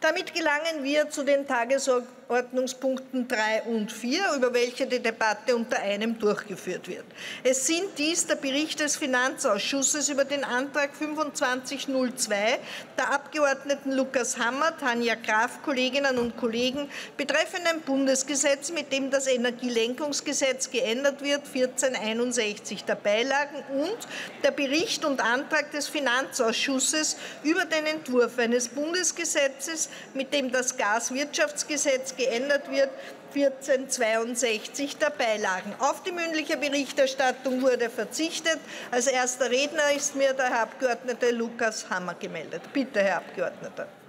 Damit gelangen wir zu den Tagesordnungspunkten 3 und 4, über welche die Debatte unter einem durchgeführt wird. Es sind dies der Bericht des Finanzausschusses über den Antrag 2502 der Abgeordneten Lukas Hammer, Tanja Graf, Kolleginnen und Kollegen betreffend ein Bundesgesetz, mit dem das Energielenkungsgesetz geändert wird, 1461 der Beilagen, und der Bericht und Antrag des Finanzausschusses über den Entwurf eines Bundesgesetzes, mit dem das Gaswirtschaftsgesetz geändert wird, 1462 der Beilagen. Auf die mündliche Berichterstattung wurde verzichtet. Als erster Redner ist mir der Herr Abgeordneter Lukas Hammer gemeldet. Bitte, Herr Abgeordneter.